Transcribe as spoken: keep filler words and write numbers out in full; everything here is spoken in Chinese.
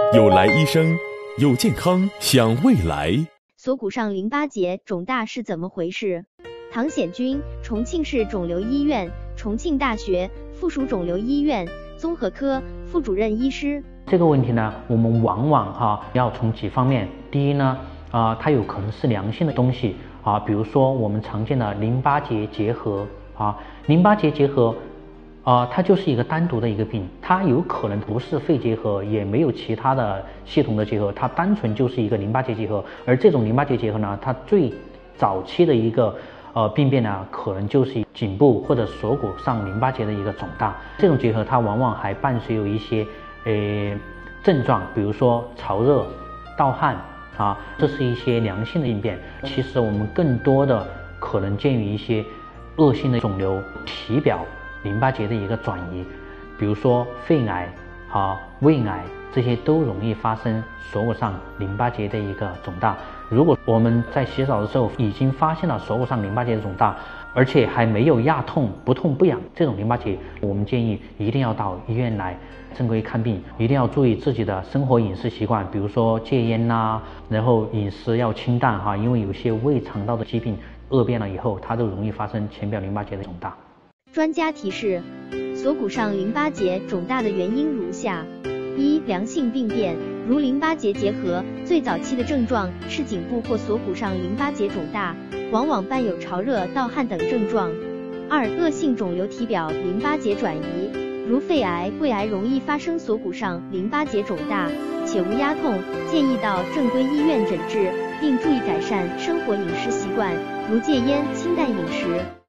有来医生，有健康想未来。 锁骨上淋巴结肿大是怎么回事？唐显军，重庆市肿瘤医院、重庆大学附属肿瘤医院综合科副主任医师。 这个问题呢，我们往往哈要从几方面。第一呢，啊、呃，它有可能是良性的东西啊，比如说我们常见的淋巴结结核啊，淋巴结结核。啊、呃，它就是一个单独的一个病，它有可能不是肺结核，也没有其他的系统的结核，它单纯就是一个淋巴结结核。而这种淋巴结结核呢，它最早期的一个呃病变呢，可能就是颈部或者锁骨上淋巴结的一个肿大。这种结核它往往还伴随有一些呃症状，比如说潮热、盗汗啊，这是一些良性的病变。其实我们更多的可能见于一些恶性的肿瘤、体表淋巴结的一个转移，比如说肺癌啊、胃癌，这些都容易发生锁骨上淋巴结的一个肿大。如果我们在洗澡的时候已经发现了锁骨上淋巴结的肿大，而且还没有压痛、不痛不痒这种淋巴结，我们建议一定要到医院来正规看病，一定要注意自己的生活饮食习惯，比如说戒烟呐、啊，然后饮食要清淡哈，因为有些胃肠道的疾病恶变了以后，它都容易发生浅表淋巴结的肿大。 专家提示：锁骨上淋巴结肿大的原因如下：一、良性病变，如淋巴结结核，最早期的症状是颈部或锁骨上淋巴结肿大，往往伴有潮热、盗汗等症状；二、恶性肿瘤体表淋巴结转移，如肺癌、胃癌容易发生锁骨上淋巴结肿大，且无压痛，建议到正规医院诊治，并注意改善生活饮食习惯，如戒烟、清淡饮食。